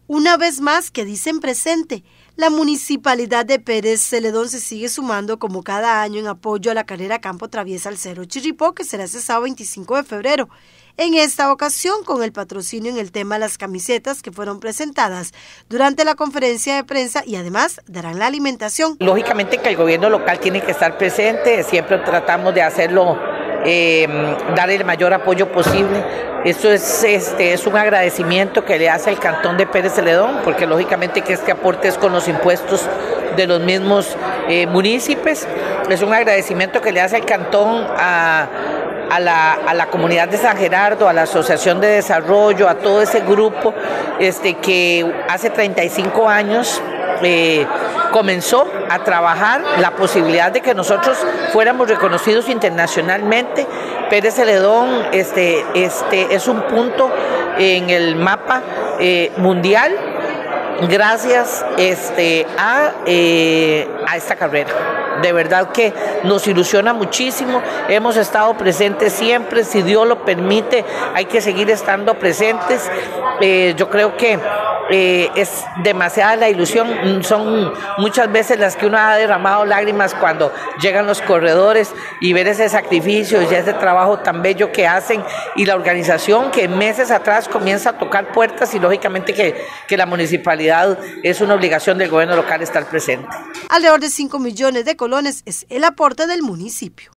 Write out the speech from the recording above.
Una vez más que dicen presente, la Municipalidad de Pérez Celedón se sigue sumando como cada año en apoyo a la carrera Campo Traviesa al Cerro Chirripó, que será este sábado 25 de febrero. En esta ocasión, con el patrocinio en el tema de las camisetas que fueron presentadas durante la conferencia de prensa y además darán la alimentación. Lógicamente que el gobierno local tiene que estar presente, siempre tratamos de hacerlo, dar el mayor apoyo posible. Esto es un agradecimiento que le hace el Cantón de Pérez Celedón, porque lógicamente que este aporte es con los impuestos de los mismos municipios. Es un agradecimiento que le hace el Cantón a la comunidad de San Gerardo, a la Asociación de Desarrollo, a todo ese grupo que hace 35 años comenzó a trabajar la posibilidad de que nosotros fuéramos reconocidos internacionalmente. Pérez Celedón es un punto en el mapa mundial gracias a esta carrera. De verdad que nos ilusiona muchísimo, hemos estado presentes siempre, si Dios lo permite, hay que seguir estando presentes. Yo creo que es demasiada la ilusión, son muchas veces las que uno ha derramado lágrimas cuando llegan los corredores y ver ese sacrificio y ese trabajo tan bello que hacen y la organización que meses atrás comienza a tocar puertas y lógicamente que la municipalidad es una obligación del gobierno local estar presente. Alrededor de 5 millones de colones es el aporte del municipio.